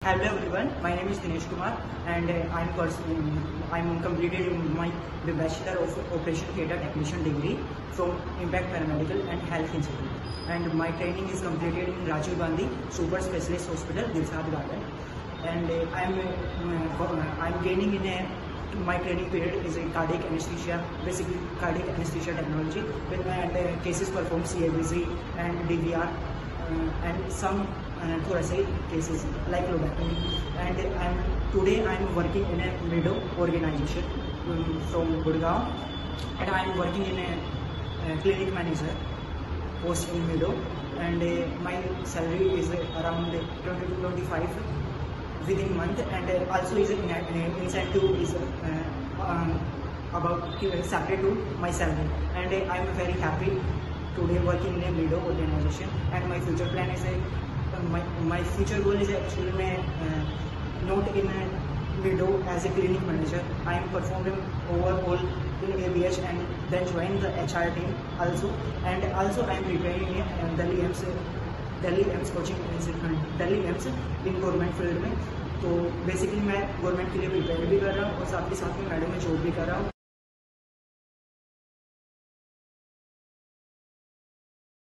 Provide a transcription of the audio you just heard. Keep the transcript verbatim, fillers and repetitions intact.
Hello everyone, my name is Dinesh Kumar and uh, I'm pursuing, I'm completed my the Bachelor of Operation Theatre Technician degree from Impact Paramedical and Health Institute, and my training is completed in Rajiv Gandhi Super Specialist Hospital, Dilshad Garden, and uh, I'm uh, I'm gaining in a my training period is a cardiac anesthesia, basically cardiac anesthesia technology, with and uh, cases performed C A B C and D V R uh, and some uh, thoracic cases like lobectomy. And I'm today I'm working in a Meadow organization um, from Gurgaon, and I'm working in a uh, clinic manager post in Meadow, and uh, my salary is uh, around twenty to twenty-five within month, and uh, also is an uh, incentive is uh, um, about uh, separate to my salary, and uh, I'm very happy today working in a Meadow organization. And my future plan is a uh, my my future goal is actually मैं uh, not in a Meadow as a clinic manager. I am performing overall in A B H and then join the H R team also, and also I am preparing in uh, Delhi A I I M S Delhi AIIMS coaching institute Delhi AIIMS in government field में। तो basically मैं government के लिए prepare भी कर रहा हूँ और साथ ही साथ में मैडम में जॉब भी कर रहा हूँ।